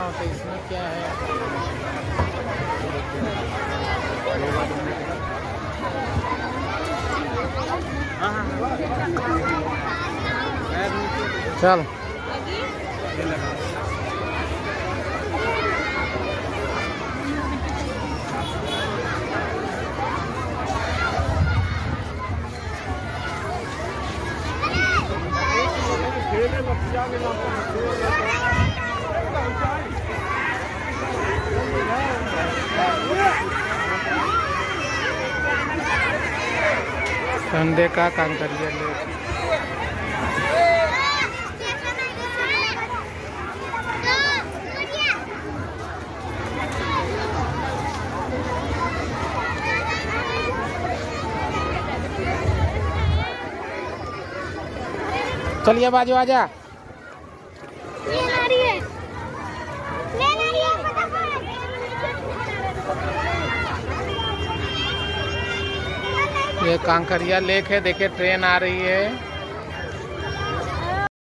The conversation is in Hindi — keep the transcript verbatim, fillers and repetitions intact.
तो इसमें क्या है? चल संडे का कांकरिया लेक। चलिए बाजू आजा। ये कांकरिया लेक है, देखिए ट्रेन आ रही है।